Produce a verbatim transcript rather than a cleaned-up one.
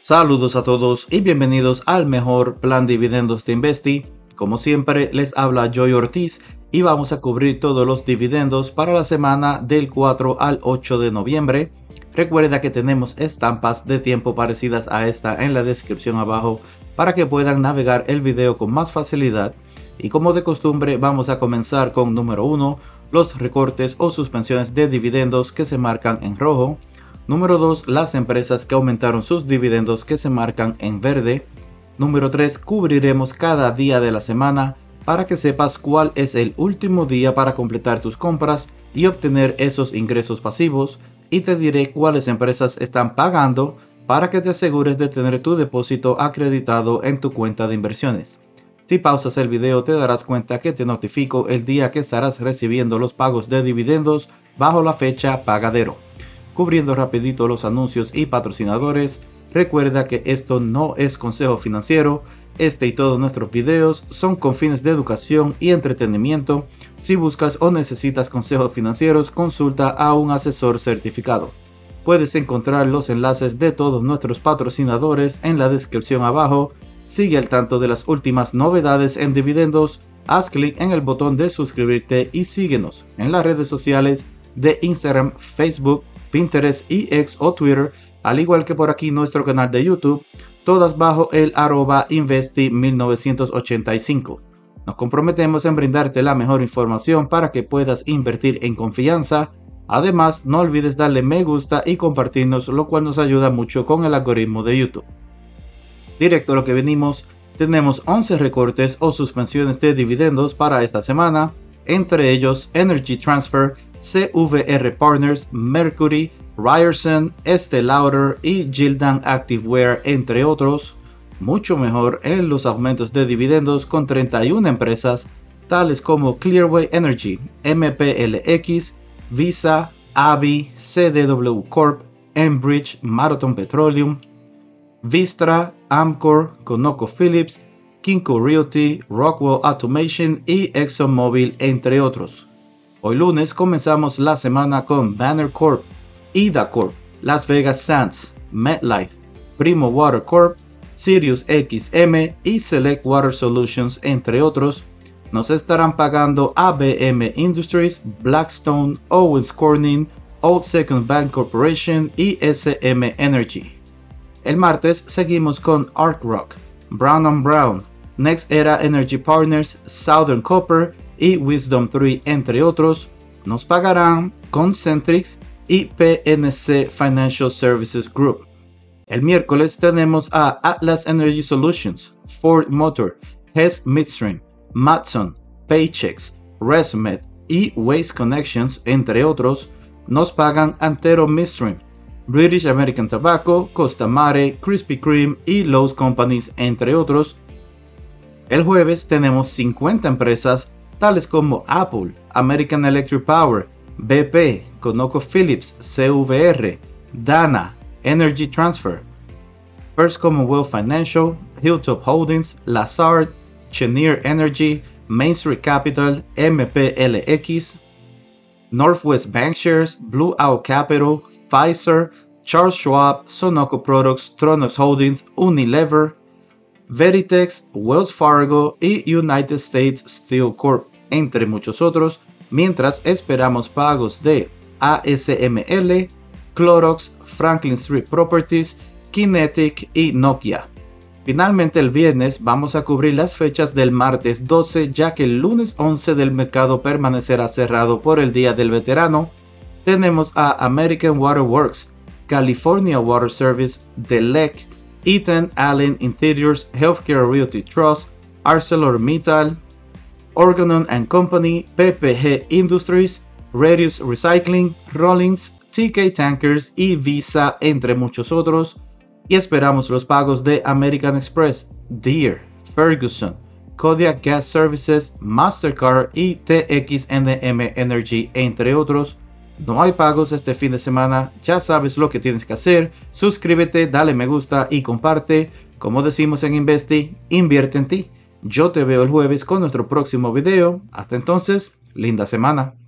Saludos a todos y bienvenidos al mejor plan dividendos de Investi. Como siempre les habla Joy Ortiz y vamos a cubrir todos los dividendos para la semana del cuatro al ocho de noviembre. Recuerda que tenemos estampas de tiempo parecidas a esta en la descripción abajo para que puedan navegar el video con más facilidad. Y como de costumbre vamos a comenzar con número uno, los recortes o suspensiones de dividendos que se marcan en rojo. Número dos, las empresas que aumentaron sus dividendos que se marcan en verde. Número tres, cubriremos cada día de la semana para que sepas cuál es el último día para completar tus compras y obtener esos ingresos pasivos. Y te diré cuáles empresas están pagando para que te asegures de tener tu depósito acreditado en tu cuenta de inversiones. Si pausas el video te darás cuenta que te notifico el día que estarás recibiendo los pagos de dividendos bajo la fecha pagadero. Cubriendo rapidito los anuncios y patrocinadores, recuerda que esto no es consejo financiero. Este y todos nuestros videos son con fines de educación y entretenimiento. Si buscas o necesitas consejos financieros, consulta a un asesor certificado. Puedes encontrar los enlaces de todos nuestros patrocinadores en la descripción abajo. Sigue al tanto de las últimas novedades en dividendos, haz clic en el botón de suscribirte y síguenos en las redes sociales de Instagram, Facebook, Pinterest y X o Twitter, al igual que por aquí nuestro canal de YouTube, todas bajo el arroba Investi mil novecientos ochenta y cinco. Nos comprometemos en brindarte la mejor información para que puedas invertir en confianza. Además, no olvides darle me gusta y compartirnos, lo cual nos ayuda mucho con el algoritmo de YouTube. Directo a lo que venimos, tenemos once recortes o suspensiones de dividendos para esta semana, entre ellos Energy Transfer, C V R Partners, Mercury, Ryerson, Estée Lauder y Gildan Activewear, entre otros. Mucho mejor en los aumentos de dividendos con treinta y una empresas tales como Clearway Energy, M P L X, Visa, A B I, C D W Corp, Enbridge, Marathon Petroleum, Vistra, Amcor, ConocoPhillips, Kinko Realty, Rockwell Automation y ExxonMobil, entre otros. Hoy lunes comenzamos la semana con Banner Corp, I D A Corp, Las Vegas Sands, MetLife, Primo Water Corp, Sirius X M y Select Water Solutions, entre otros. Nos estarán pagando A B M Industries, Blackstone, Owens Corning, Old Second Bank Corporation y S M Energy. El martes seguimos con Ark Rock, Brown and Brown, Next Era Energy Partners, Southern Copper y Wisdom tres, entre otros. Nos pagarán Concentrix y P N C Financial Services Group. El miércoles tenemos a Atlas Energy Solutions, Ford Motor, Hess Midstream, Matson, Paychex, ResMed y Waste Connections, entre otros. Nos pagan Antero Midstream, British American Tobacco, Costa Mare, Krispy Kreme y Lowe's Companies, entre otros. El jueves tenemos cincuenta empresas tales como Apple, American Electric Power, B P, ConocoPhillips, C V R, Dana, Energy Transfer, First Commonwealth Financial, Hilltop Holdings, Lazard, Cheniere Energy, Main Street Capital, M P L X, Northwest Bankshares, Blue Owl Capital, Pfizer, Charles Schwab, Sonoco Products, Tronox Holdings, Unilever, Veritex, Wells Fargo y United States Steel Corp, entre muchos otros, mientras esperamos pagos de A S M L, Clorox, Franklin Street Properties, Kinetic y Nokia. Finalmente el viernes vamos a cubrir las fechas del martes doce, ya que el lunes once del mercado permanecerá cerrado por el Día del Veterano. Tenemos a American Water Works, California Water Service, Delec, Eaton Allen Interiors, Healthcare Realty Trust, ArcelorMittal, Organon and Company, P P G Industries, Radius Recycling, Rollins, T K Tankers y Visa, entre muchos otros. Y esperamos los pagos de American Express, Deere, Ferguson, Kodiak Gas Services, Mastercard y T X N M Energy, entre otros. No hay pagos este fin de semana, ya sabes lo que tienes que hacer. Suscríbete, dale me gusta y comparte. Como decimos en Investi, invierte en ti. Yo te veo el jueves con nuestro próximo video. Hasta entonces, linda semana.